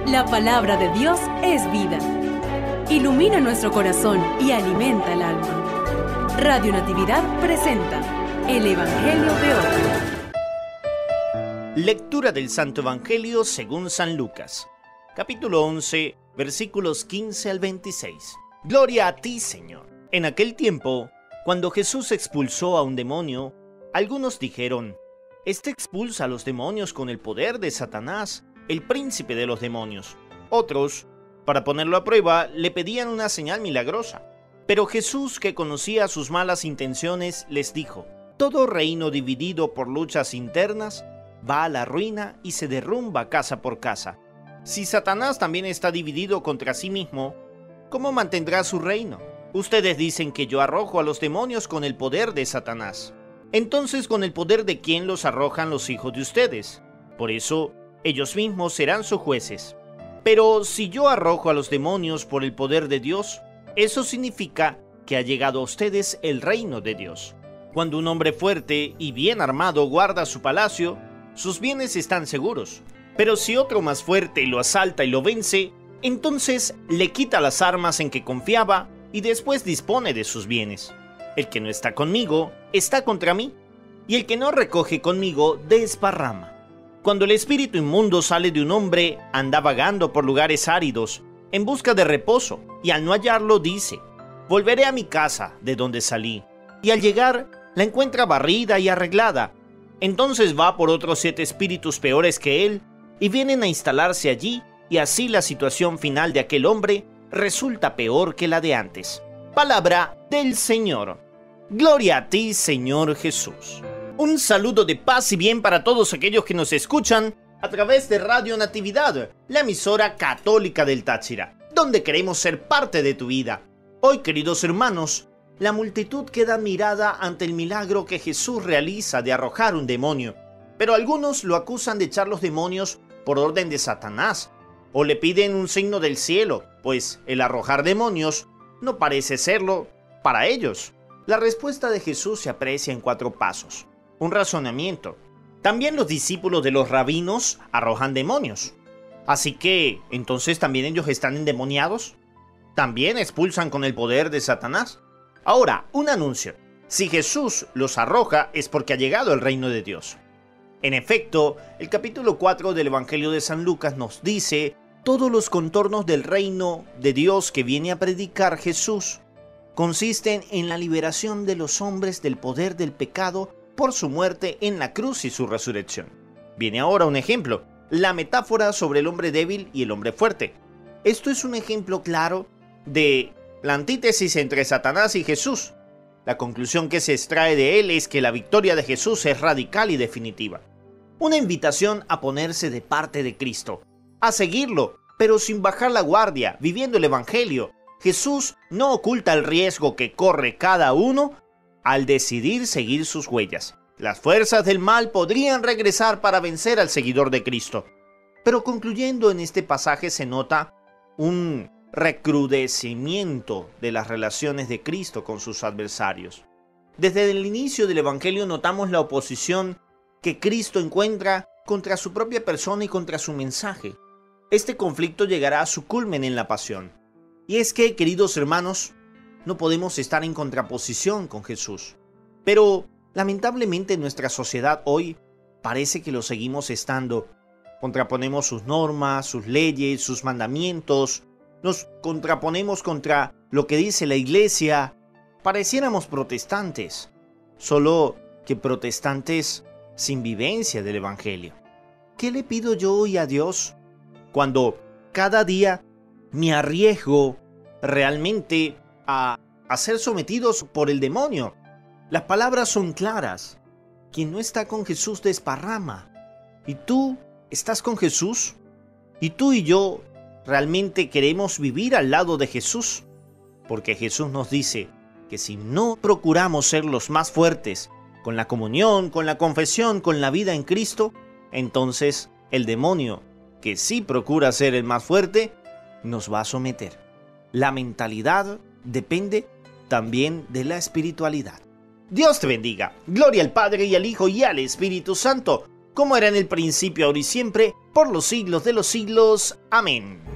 La palabra de Dios es vida. Ilumina nuestro corazón y alimenta el alma. Radio Natividad presenta el Evangelio de hoy. Lectura del Santo Evangelio según San Lucas, capítulo 11, versículos 15 al 26. Gloria a ti, Señor. En aquel tiempo, cuando Jesús expulsó a un demonio, algunos dijeron: «Este expulsa a los demonios con el poder de Satanás, el príncipe de los demonios». Otros, para ponerlo a prueba, le pedían una señal milagrosa. Pero Jesús, que conocía sus malas intenciones, les dijo: «Todo reino dividido por luchas internas va a la ruina y se derrumba casa por casa. Si Satanás también está dividido contra sí mismo, ¿cómo mantendrá su reino? Ustedes dicen que yo arrojo a los demonios con el poder de Satanás. Entonces, ¿con el poder de quién los arrojan los hijos de ustedes? Por eso, ellos mismos serán sus jueces. Pero si yo arrojo a los demonios por el poder de Dios, eso significa que ha llegado a ustedes el reino de Dios. Cuando un hombre fuerte y bien armado guarda su palacio, sus bienes están seguros. Pero si otro más fuerte lo asalta y lo vence, entonces le quita las armas en que confiaba y después dispone de sus bienes. El que no está conmigo está contra mí, y el que no recoge conmigo desparrama. Cuando el espíritu inmundo sale de un hombre, anda vagando por lugares áridos, en busca de reposo, y al no hallarlo dice: volveré a mi casa de donde salí. Y al llegar, la encuentra barrida y arreglada. Entonces va por otros 7 espíritus peores que él, y vienen a instalarse allí, y así la situación final de aquel hombre resulta peor que la de antes». Palabra del Señor. Gloria a ti, Señor Jesús. Un saludo de paz y bien para todos aquellos que nos escuchan a través de Radio Natividad, la emisora católica del Táchira, donde queremos ser parte de tu vida. Hoy, queridos hermanos, la multitud queda admirada ante el milagro que Jesús realiza de arrojar un demonio, pero algunos lo acusan de echar los demonios por orden de Satanás, o le piden un signo del cielo, pues el arrojar demonios no parece serlo para ellos. La respuesta de Jesús se aprecia en 4 pasos. Un razonamiento. También los discípulos de los rabinos arrojan demonios. Así que, ¿entonces también ellos están endemoniados? ¿También expulsan con el poder de Satanás? Ahora, un anuncio. Si Jesús los arroja es porque ha llegado el reino de Dios. En efecto, el capítulo 4 del Evangelio de San Lucas nos dice todos los contornos del reino de Dios que viene a predicar Jesús. Consisten en la liberación de los hombres del poder del pecado por su muerte en la cruz y su resurrección. Viene ahora un ejemplo, la metáfora sobre el hombre débil y el hombre fuerte. Esto es un ejemplo claro de la antítesis entre Satanás y Jesús. La conclusión que se extrae de él es que la victoria de Jesús es radical y definitiva. Una invitación a ponerse de parte de Cristo, a seguirlo, pero sin bajar la guardia, viviendo el Evangelio. Jesús no oculta el riesgo que corre cada uno al decidir seguir sus huellas. Las fuerzas del mal podrían regresar para vencer al seguidor de Cristo. Pero concluyendo en este pasaje se nota un recrudecimiento de las relaciones de Cristo con sus adversarios. Desde el inicio del Evangelio notamos la oposición que Cristo encuentra contra su propia persona y contra su mensaje. Este conflicto llegará a su culmen en la pasión. Y es que, queridos hermanos, no podemos estar en contraposición con Jesús. Pero, lamentablemente, en nuestra sociedad hoy parece que lo seguimos estando. Contraponemos sus normas, sus leyes, sus mandamientos. Nos contraponemos contra lo que dice la Iglesia. Pareciéramos protestantes, solo que protestantes sin vivencia del Evangelio. ¿Qué le pido yo hoy a Dios cuando cada día me arriesgo realmente a ser sometidos por el demonio? Las palabras son claras. Quien no está con Jesús desparrama. ¿Y tú estás con Jesús? ¿Y tú y yo realmente queremos vivir al lado de Jesús? Porque Jesús nos dice que si no procuramos ser los más fuertes con la comunión, con la confesión, con la vida en Cristo, entonces el demonio, que sí procura ser el más fuerte, nos va a someter. La mentalidad depende también de la espiritualidad. Dios te bendiga. Gloria al Padre y al Hijo y al Espíritu Santo, como era en el principio, ahora y siempre, por los siglos de los siglos. Amén.